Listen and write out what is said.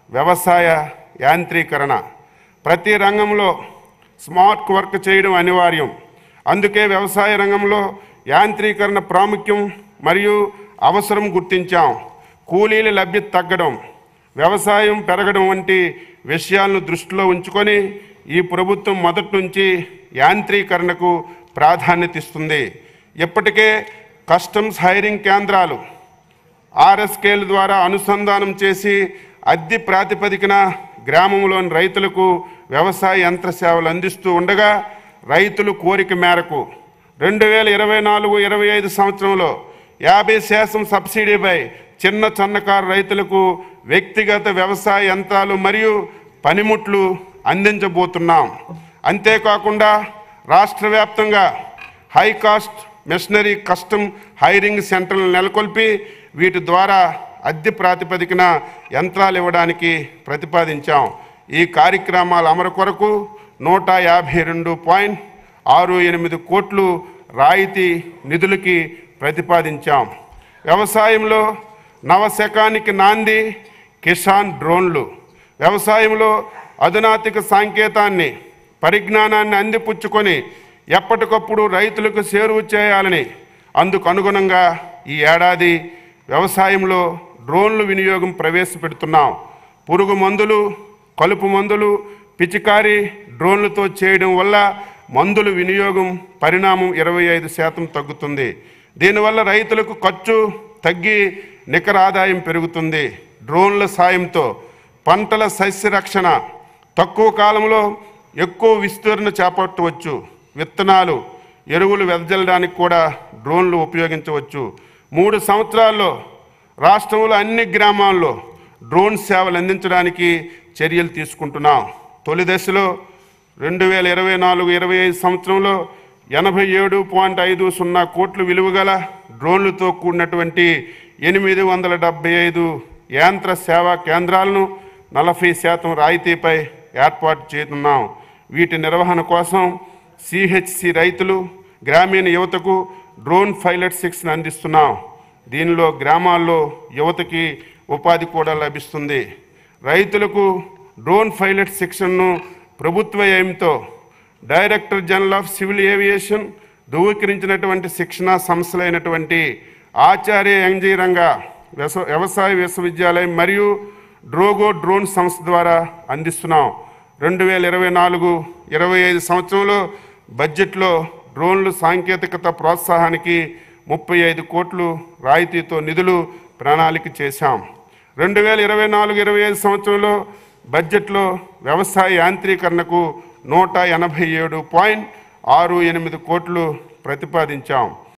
వ్యవసాయ యాంత్రీకరణ. ప్రతి రంగంలో స్మార్ట్ వర్క్ చేయడం అనివార్యం. అందుకే వ్యవసాయ రంగంలో యాంత్రీకరణ ప్రాముఖ్యం మరియు అవసరం గుర్తించాం. కూలీల లభ్యత తగ్గడం, వ్యవసాయం పెరగడం వంటి విషయాలను దృష్టిలో ఉంచుకొని ఈ ప్రభుత్వం మొదటి నుంచి యాంత్రీకరణకు ప్రాధాన్యత ఇస్తుంది. ఇప్పటికే కస్టమ్స్ హైరింగ్ కేంద్రాలు ఆర్ఎస్కేల ద్వారా అనుసంధానం చేసి అద్దె ప్రాతిపదికన గ్రామంలోని రైతులకు వ్యవసాయ యంత్ర సేవలు అందిస్తూ ఉండగా, రైతులు కోరిక మేరకు 2024-25 సంవత్సరంలో 50% సబ్సిడీపై చిన్న సన్నకారు రైతులకు వ్యక్తిగత వ్యవసాయ యంత్రాలు మరియు పనిముట్లు అందించబోతున్నాం. అంతేకాకుండా రాష్ట్ర వ్యాప్తంగా high cost machinery custom hiring సెంటర్లు నెలకొల్పి వీటి ద్వారా అద్దె ప్రాతిపదికన యంత్రాలు ఇవ్వడానికి ప్రతిపాదించాం. ఈ కార్యక్రమాల అమలు కొరకు 152.68 కోట్లు రాయితీ నిధులకి ప్రతిపాదించాం. వ్యవసాయంలో నవశకానికి నాంది కిసాన్ డ్రోన్లు. వ్యవసాయంలో అధునాతిక సాంకేతాన్ని పరిజ్ఞానాన్ని అందిపుచ్చుకొని ఎప్పటికప్పుడు రైతులకు చేరువ చేయాలని, అందుకు అనుగుణంగా ఈ ఏడాది వ్యవసాయంలో డ్రోన్లు వినియోగం ప్రవేశపెడుతున్నాం. పురుగు మందులు, కలుపు మందులు పిచికారీ డ్రోన్లతో చేయడం వల్ల మందుల వినియోగం పరిణామం 25% తగ్గుతుంది. దీనివల్ల రైతులకు ఖర్చు తగ్గి నికర ఆదాయం పెరుగుతుంది. డ్రోన్ల సాయంతో పంటల సస్య రక్షణ తక్కువ కాలంలో ఎక్కువ విస్తీర్ణ చేపట్టవచ్చు. విత్తనాలు, ఎరువులు వెదజల్లడానికి కూడా డ్రోన్లు ఉపయోగించవచ్చు. 3 సంవత్సరాల్లో రాష్ట్రంలో అన్ని గ్రామాల్లో డ్రోన్ సేవలు అందించడానికి చర్యలు తీసుకుంటున్నాం. తొలి దశలో 2024-25 సంవత్సరంలో 87.50 కోట్ల విలువ గల డ్రోన్లతో కూడినటువంటి 875 యంత్ర సేవా కేంద్రాలను 40% రాయితీపై ఏర్పాటు చేస్తున్నాం. వీటి నిర్వహణ కోసం సిహెచ్సి రైతులు, గ్రామీణ యువతకు డ్రోన్ పైలట్ శిక్షణ అందిస్తున్నాం. దీనిలో గ్రామాల్లో యువతకి ఉపాధి కూడా లభిస్తుంది. రైతులకు డ్రోన్ పైలట్ శిక్షణను ప్రభుత్వ వ్యయంతో director general of civil aviation ధృవీకరించినటువంటి శిక్షణా సంస్థలైనటువంటి ఆచార్య యంజీరంగ వ్యవసాయ విశ్వవిద్యాలయం మరియు డ్రోగో డ్రోన్ సంస్థ ద్వారా అందిస్తున్నాం. 2024-25 సంవత్సరంలో బడ్జెట్లో డ్రోన్లు సాంకేతికత ప్రోత్సాహానికి 35 కోట్లు రాయితీతో నిధులు ప్రణాళిక చేశాం. 2024-25 సంవత్సరంలో బడ్జెట్లో వ్యవసాయ యాంత్రీకరణకు 187.68 కోట్లు ప్రతిపాదించాం.